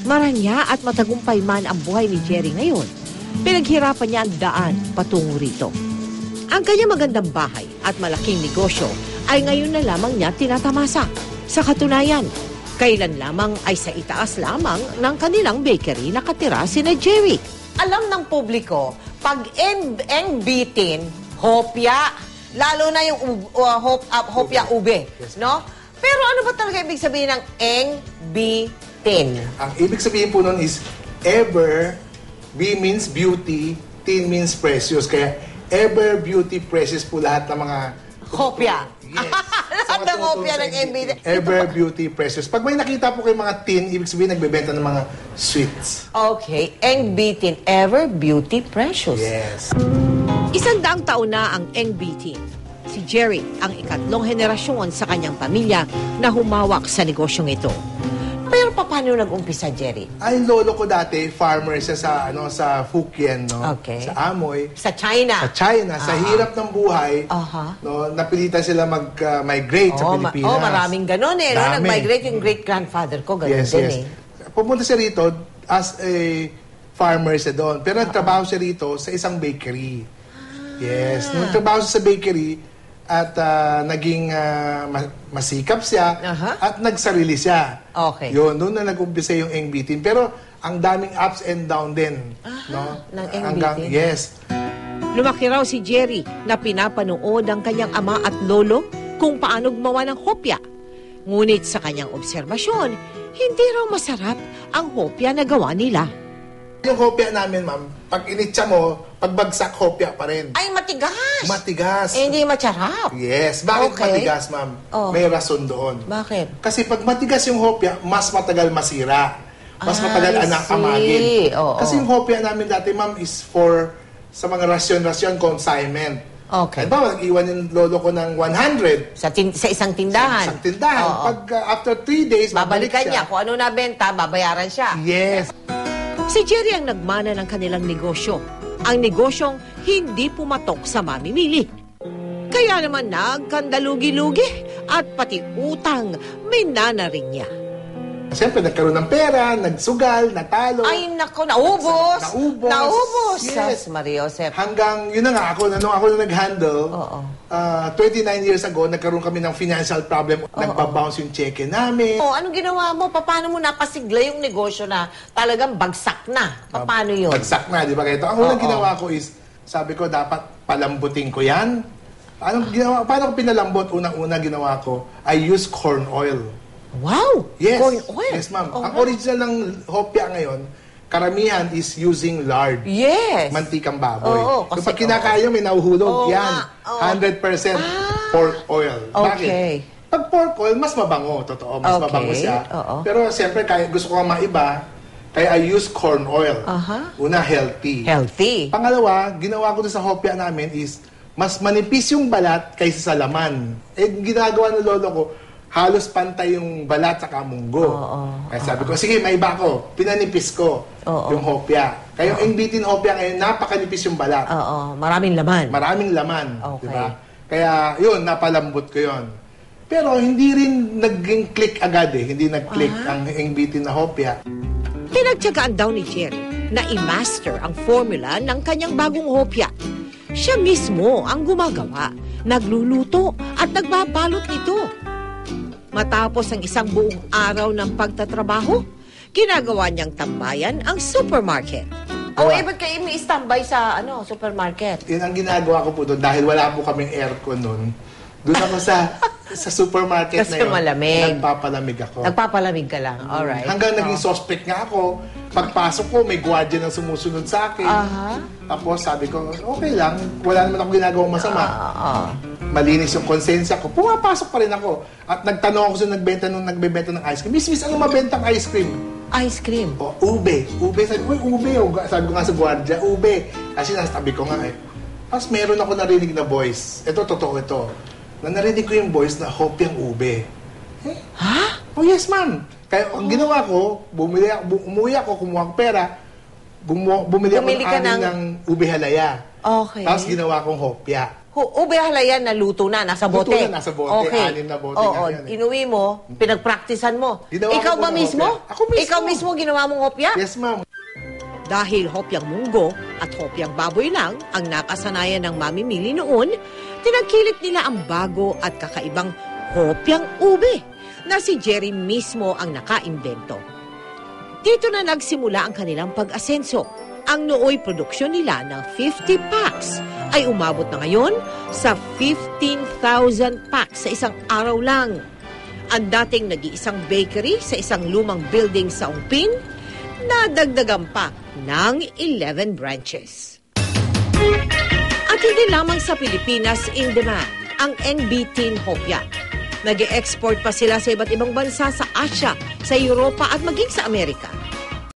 Maranya at matagumpay man ang buhay ni Jerry ngayon, pinaghirapan niya ang daan patungo rito. Ang kanyang magandang bahay at malaking negosyo ay ngayon na lamang niya tinatamasa. Sa katunayan, kailan lamang ay sa itaas lamang ng kanilang bakery nakatira sina Jerry. Alam ng publiko, pag engbitin, hopya, lalo na yung hopya ube, no? Pero ano ba talaga ibig sabihin ng engbitin? Ang ibig sabihin po nun is ever, B means beauty, tin means precious. Kaya ever, beauty, precious po lahat ng mga hopya. Yes. Lahat ng hopya ng engbitin. Ever, beauty, precious. Pag may nakita po kayo mga tin, ibig sabihin nagbebenta ng mga sweets. Okay, engbitin, ever, beauty, precious. Yes. 100 taon na ang engbitin. Si Jerry ang ikatlong henerasyon sa kanyang pamilya na humawak sa negosyong ito. Pero paano nag-umpisa, Jerry? Ay, lolo ko dati, farmer siya sa Fukien, no? Okay. Sa Amoy. Sa China? Sa China. Sa hirap ng buhay, no, napilitan sila mag-migrate sa Pilipinas. Maraming ganon eh. No? Dami. Nag-migrate yung great-grandfather ko, ganon din eh. Pumunta siya rito as a farmer siya doon. Pero nagtrabaho siya rito sa isang bakery. Yes. Nung nagtrabaho siya sa bakery, at naging masikap siya at nagsarili siya. Okay. Yun, doon na nag-umpisa yung engbitin. Pero ang daming ups and down din. No? Ng engbitin? Yes. Lumaki raw si Jerry na pinapanood ang kanyang ama at lolo kung paano gumawa ng hopya. Ngunit sa kanyang obserbasyon, hindi raw masarap ang hopya na gawa nila. Yung hopya namin, ma'am, pag initsa mo, pagbagsak hopya pa rin. Ay, matigas! Matigas. Eh, hindi masarap. Yes. Bakit Okay. matigas, ma'am? May rason doon. Bakit? Kasi pag matigas yung hopya, mas matagal masira. Mas matagal I anak see. amagin. Oo. Kasi yung hopya namin dati, ma'am, is for sa mga rasyon-rasyon consignment. Okay. Halimbawa, nag-iwan yung lolo ko ng 100. Sa isang tindahan. Sa isang tindahan. Oo. Pag after 3 days, Babalikan babalik niya. Kung ano nabenta, babayaran siya. Yes. Si Jerry ang nagmana ng kanilang negosyo. Ang negosyong hindi pumatok sa mamimili. Kaya naman nagkandalugi-lugi at pati utang minana rin niya. Siyempre, nagkaroon ng pera, nagsugal, natalo. Ay, nako, naubos. Naubos. Naubos. Yes. Sas, Maria Josep. Hanggang, yun na nga, nung ako na nag-handle, Oo. 29 years ago, nagkaroon kami ng financial problem. Nagbabounce yung cheque namin. Anong ginawa mo? Paano mo napasigla yung negosyo na talagang bagsak na? Paano yun? Bagsak na, di ba? Kaya ito, ang unang ginawa ko is, sabi ko, dapat palambutin ko yan. Paano ko pinalambot? Unang-una ginawa ko, I use corn oil. Wow! Yes. Corn oil? Yes, ma'am. Ang original ng hopya ngayon, karamihan is using lard. Yes. Mantikang baboy. Oo, Kasi kasi- pag kinakain mo, may nahuhulog. Oo Yan. nga, oo. 100% pork oil. Okay. Bakit? Pag pork oil, mas mabango. Totoo, mas Okay. mabango siya. Oo. Pero siyempre, gusto ko nga maiba, kaya I use corn oil. Una, healthy. Healthy. Pangalawa, ginawa ko doon sa hopya namin is, mas manipis yung balat kaysa sa laman. Ginagawa ng lolo ko, halos pantay yung balat sa kamunggo. Kaya sabi ko, sige, may iba ko. Pinanipis ko yung hopya. Kaya yung engbitin hopya ngayon, napakanipis yung balat. Maraming laman. Maraming laman. Okay. Diba? Kaya yun, napalambot ko yun. Pero hindi rin naging click agad eh. Hindi nag-click ang engbitin na hopya. Pinagtyagaan daw ni Jerry na i-master ang formula ng kanyang bagong hopya. Siya mismo ang gumagawa, nagluluto at nagbabalot nito. Matapos ang isang buong araw ng pagtatrabaho, ginagawa niyang tambayan ang supermarket. ba't kayo may standby sa supermarket? Yun ang ginagawa ko po doon dahil wala po kaming aircon noon. Doon ako sa supermarket Kasi na yun. malamig. Nagpapalamig ako. Nagpapalamig ka lang. Alright. Hanggang naging suspect nga ako. Pagpasok ko, may gwardiya na sumusunod sa akin. Tapos sabi ko, okay lang. Wala naman ako ginagawang masama. Malinis yung konsensya ko. Pumapasok pa rin ako. At nagtanong ako sa nagbebenta ng ice cream. Miss, ano mabentang ice cream? Ice cream. O, ube. Ube. Sabi ko, ube. Sabi ko nga sa gwardiya, ube. Kasi nasabi ko nga eh. Tapos meron ako narinig na voice. Ito, totoo ito. Na narinig ko yung voice na hopyang ube. Ha? Oh, yes, ma'am. Kaya ang ginawa ko, umuwi ako, kumuha ko pera, bumili ako Bumili ka ng ube halaya. Okay. Tapos ginawa kong hopya. ube halayan na luto na, nasa bote. Luto na, nasa bote. Okay. 6 na bote Oo, nga yan, inuwi mo, pinagpraktisan mo. Ginawa Ikaw ko ba po ng mismo? hopya. Ako mismo. Ikaw mismo ginawa mong hopya? Yes, ma'am. Dahil hopyang munggo at hopyang baboy lang ang nakasanayan ng mamimili noon, tinagkilit nila ang bago at kakaibang hopyang ube na si Jerry mismo ang nakaimbento. Dito na nagsimula ang kanilang pag-asenso. Ang nooy produksyon nila ng 50 packs ay umabot na ngayon sa 15,000 packs sa isang araw lang. Ang dating nag-iisang bakery sa isang lumang building sa Ongpin, nadagdagan pa ng 11 branches. At hindi lamang sa Pilipinas in demand ang NB10 Hopya. Nag-e-export pa sila sa iba't ibang bansa sa Asia, sa Europa at maging sa Amerika.